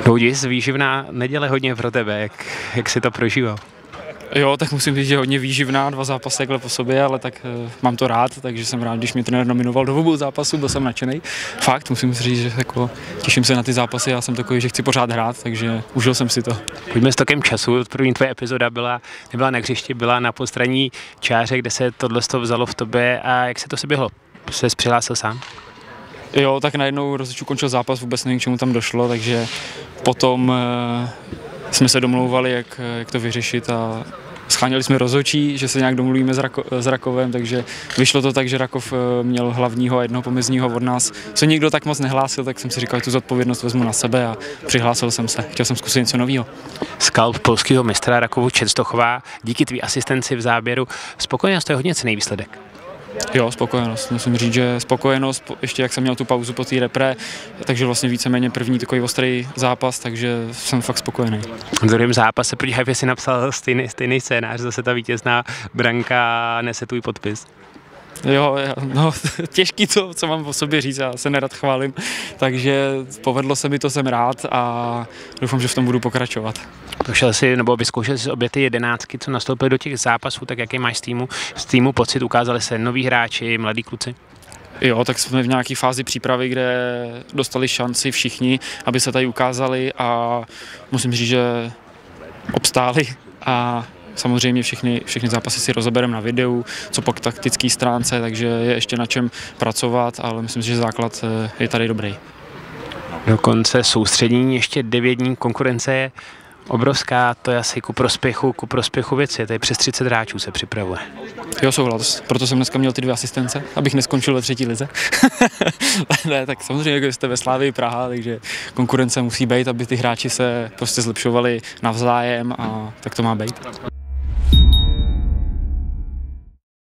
Houdis, výživná neděle hodně pro tebe, jak jsi to prožíval? Jo, tak musím říct, že hodně výživná, 2 zápasy takhle po sobě, ale tak mám to rád, takže jsem rád, když mě trenér nominoval do obou zápasů, byl jsem nadšený. Fakt, musím říct, že jako, těším se na ty zápasy, já jsem takový, že chci pořád hrát, takže užil jsem si to. Pojďme s tokem času, první tvoje epizoda nebyla na hřišti, byla na postranní čáře, kde se tohle vzalo v tobě a jak se to se běhlo? Jsi přihlásil sám? Jo, tak najednou rozhodčí končil zápas, vůbec nevím, k čemu tam došlo, takže potom jsme se domlouvali, jak to vyřešit a scháněli jsme rozhodčí, že se nějak domluvíme s Rakovem, takže vyšlo to tak, že Rakov měl hlavního a jednoho pomezního od nás. Co nikdo tak moc nehlásil, tak jsem si říkal, že tu zodpovědnost vezmu na sebe a přihlásil jsem se. Chtěl jsem zkusit něco nového. Skalp polského mistra Rakovu Čenstochová, díky tvý asistenci v záběru. Spokojenost, to je hodně cenný výsledek. Jo, spokojenost. Musím říct, že spokojenost, ještě jak jsem měl tu pauzu po té repre, takže vlastně víceméně první takový ostrý zápas, takže jsem fakt spokojený. V druhém zápase proti Haifě si napsal stejný scénář, zase ta vítězná branka nese tvůj podpis. Jo, no těžký to, co mám o sobě říct, já se nerad chválím, takže povedlo se mi to, jsem rád a doufám, že v tom budu pokračovat. Prošel jsi, nebo vyzkoušel jsi obě ty 11, co nastoupily do těch zápasů, tak jaký máš z týmu pocit? Ukázali se noví hráči, mladí kluci? Jo, tak jsme v nějaké fázi přípravy, kde dostali šanci všichni, aby se tady ukázali a musím říct, že obstáli a samozřejmě všechny zápasy si rozebereme na videu, co po taktické stránce, takže je ještě na čem pracovat, ale myslím si, že základ je tady dobrý. Dokonce soustředění ještě 9 dní, konkurence je obrovská, to je asi ku prospěchu věci, tady přes 30 hráčů se připravuje. Jo, souhlas, proto jsem dneska měl ty 2 asistence, abych neskončil ve 3. lize. Ne, tak samozřejmě, jako jste ve Slavii Praha, takže konkurence musí být, aby ty hráči se prostě zlepšovali navzájem a tak to má být.